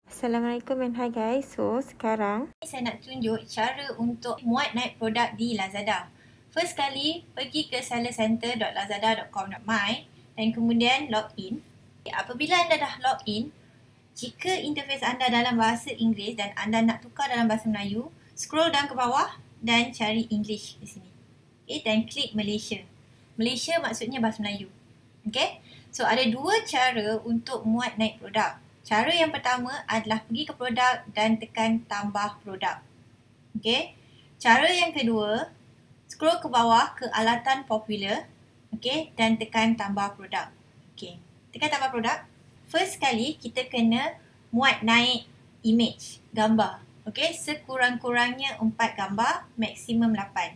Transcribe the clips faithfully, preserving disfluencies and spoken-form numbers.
Assalamualaikum and hi guys. So sekarang saya nak tunjuk cara untuk muat naik produk di Lazada. First kali, pergi ke seller center dot lazada dot com dot my dan kemudian login. Apabila anda dah login, jika interface anda dalam bahasa Inggeris dan anda nak tukar dalam bahasa Melayu, scroll down ke bawah dan cari English di sini. Okay, dan klik Malaysia. Malaysia maksudnya bahasa Melayu. Okay, so ada dua cara untuk muat naik produk. Cara yang pertama adalah pergi ke produk dan tekan tambah produk. Okay. Cara yang kedua, scroll ke bawah ke alatan popular. Okay. Dan tekan tambah produk. Okay. Tekan tambah produk. First kali kita kena muat naik image, gambar. Okay. Sekurang-kurangnya empat gambar, maksimum lapan.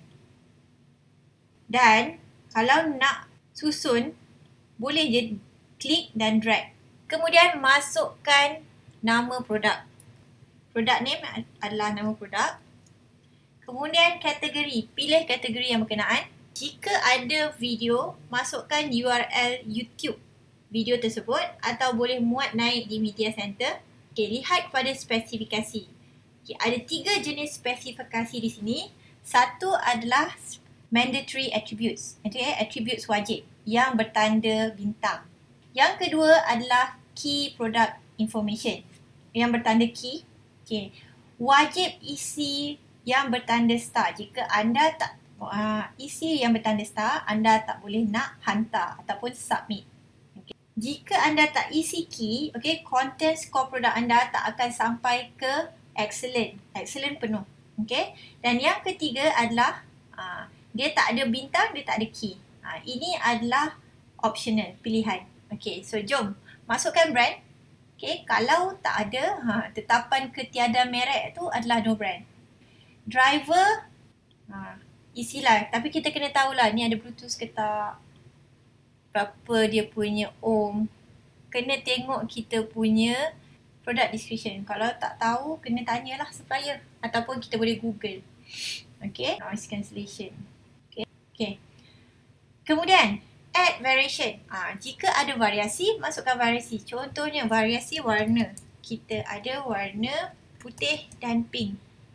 Dan kalau nak susun, boleh je klik dan drag. Kemudian masukkan nama produk. Product name adalah nama produk. Kemudian kategori. Pilih kategori yang berkenaan. Jika ada video, masukkan U R L YouTube video tersebut atau boleh muat naik di media center. Okay, lihat kepada spesifikasi. Okay, ada tiga jenis spesifikasi di sini. Satu adalah mandatory attributes. Okay, attributes wajib yang bertanda bintang. Yang kedua adalah key product information yang bertanda key. Okay. Wajib isi yang bertanda star. Jika anda tak uh, isi yang bertanda star, anda tak boleh nak hantar ataupun submit. Okay. Jika anda tak isi key, okay, content score produk anda tak akan sampai ke excellent. Excellent penuh. Okay. Dan yang ketiga adalah uh, dia tak ada bintang, dia tak ada key. Uh, ini adalah optional, pilihan. Okay, so jom masukkan brand. Okay, kalau tak ada, ha, tetapan ketiada merek tu adalah no brand. Driver, ha, isilah. Tapi kita kena tahulah ni ada Bluetooth ke tak. Berapa dia punya ohm. Kena tengok kita punya product description. Kalau tak tahu, kena tanyalah supplier. Ataupun kita boleh Google. Okay, noise cancellation. Okay, okay. Kemudian, add variation. Ha, jika ada variasi, masukkan variasi. Contohnya variasi warna. Kita ada warna putih dan pink.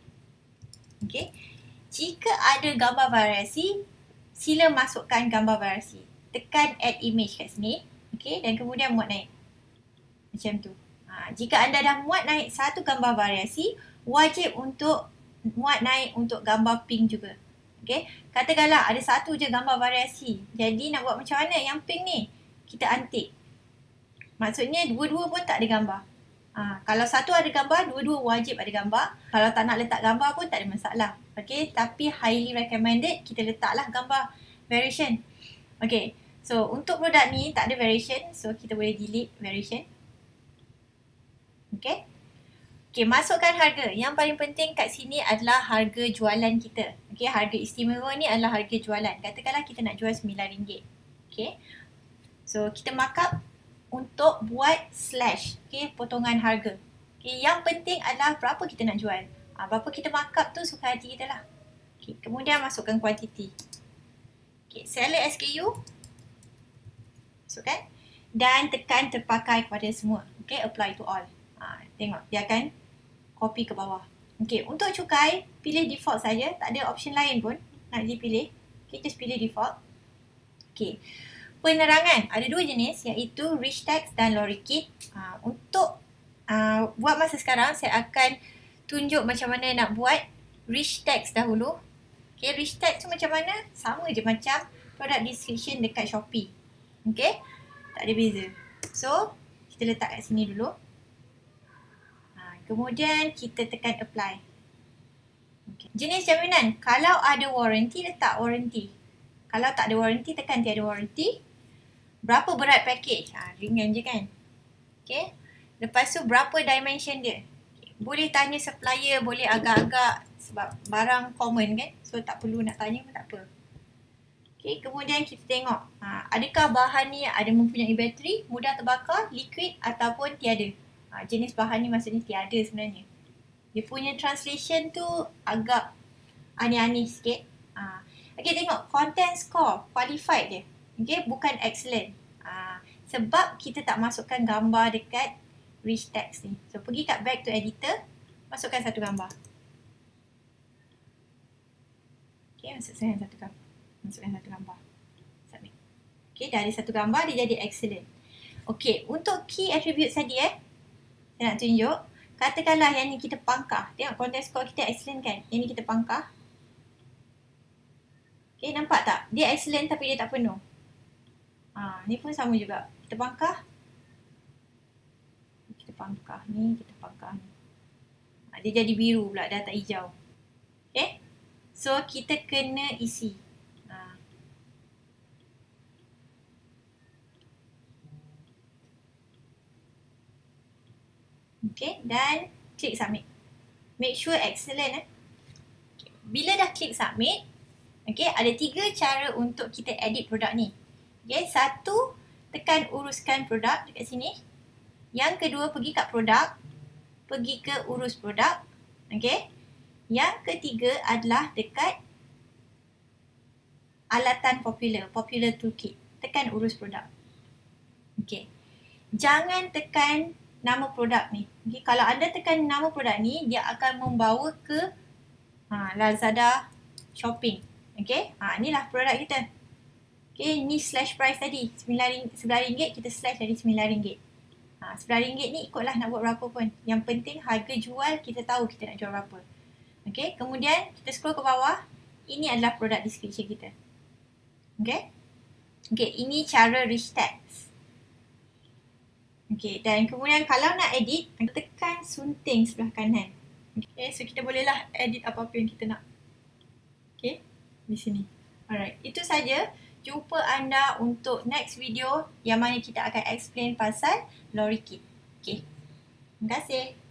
Okay. Jika ada gambar variasi, sila masukkan gambar variasi. Tekan add image kat sini. Okay. Dan kemudian muat naik. Macam tu. Ha, jika anda dah muat naik satu gambar variasi, wajib untuk muat naik untuk gambar pink juga. Okay. Katakanlah ada satu je gambar variasi. Jadi nak buat macam mana yang pink ni? Kita antik. Maksudnya dua-dua pun tak ada gambar. Ha, kalau satu ada gambar, dua-dua wajib ada gambar. Kalau tak nak letak gambar pun tak ada masalah. Okay. Tapi highly recommended kita letaklah gambar variation. Okay. So untuk produk ni tak ada variation. So kita boleh delete variation. Okay. Okay, masukkan harga. Yang paling penting kat sini adalah harga jualan kita. Okay, harga istimewa ni adalah harga jualan. Katakanlah kita nak jual sembilan ringgit. Okay. So, kita markup untuk buat slash. Okay, potongan harga. Okay, yang penting adalah berapa kita nak jual. Ha, berapa kita markup tu suka hati kita lah. Okay, kemudian masukkan kuantiti. Okay, seller S K U. Masukkan. Dan tekan terpakai kepada semua. Okay, apply to all. Ha, tengok, dia akan copy ke bawah. Okay, untuk cukai, pilih default saja. Tak ada option lain pun nak dipilih. Okay, just pilih default. Okay, penerangan. Ada dua jenis iaitu rich text dan lorikit. Uh, untuk uh, buat masa sekarang, saya akan tunjuk macam mana nak buat rich text dahulu. Okay, rich text tu macam mana? Sama je macam product description dekat Shopee. Okay, tak ada beza. So, kita letak kat sini dulu. Kemudian kita tekan apply. Okay. Jenis jaminan. Kalau ada warranty, letak warranty. Kalau tak ada warranty, tekan tiada warranty. Berapa berat package? Ha, ringan je kan? Okay. Lepas tu berapa dimension dia? Okay. Boleh tanya supplier, boleh agak-agak sebab barang common kan? So tak perlu nak tanya pun tak apa. Okay. Kemudian kita tengok. Ha, adakah bahan ni ada mempunyai bateri, mudah terbakar, liquid ataupun tiada? Ha, jenis bahan ni maksudnya tiada sebenarnya. Dia punya translation tu agak aneh-aneh sikit. Ha. Okay, tengok. Content score. Qualified dia. Okay, bukan excellent. Ha. Sebab kita tak masukkan gambar dekat rich text ni. So pergi kat back to editor, masukkan satu gambar. Okay, masukkan satu gambar. Masukkan satu gambar. Submit. Okay, dari satu gambar dia jadi excellent. Okay, untuk key attributes tadi eh, saya nak tunjuk. Katakanlah yang ni kita pangkah. Tengok content score kita excellent kan? Yang ni kita pangkah. Okay, nampak tak? Dia excellent tapi dia tak penuh. Ha, ni pun sama juga. Kita pangkah. Kita pangkah ni, kita pangkah ni. Ha, dia jadi biru pula, dah tak hijau. Okay? So, kita kena isi. Ha. Okay, dan klik submit. Make sure excellent eh. Okay. Bila dah klik submit, okay, ada tiga cara untuk kita edit produk ni. Okay, satu, tekan uruskan produk dekat sini. Yang kedua, pergi kat produk. Pergi ke urus produk. Okay. Yang ketiga adalah dekat alatan popular. Popular toolkit. Tekan urus produk. Okay. Jangan tekan nama produk ni. Okay. Kalau anda tekan nama produk ni, dia akan membawa ke ha, Lazada Shopping. Okay. Ha, inilah produk kita. Okay, ni slash price tadi. sebelas ringgit, kita slash dari sembilan ringgit. Ha, sebelas ringgit ni ikutlah nak buat berapa pun. Yang penting harga jual kita tahu kita nak jual berapa. Okay, kemudian kita scroll ke bawah. Ini adalah product description kita. Okay. Okay, ini cara rich text. Okay, dan kemudian kalau nak edit, tekan sunting sebelah kanan. Okay, so kita bolehlah edit apa-apa yang kita nak. Okay, di sini. Alright, itu saja. Jumpa anda untuk next video yang mana kita akan explain pasal Lorikit. Okay. Terima kasih.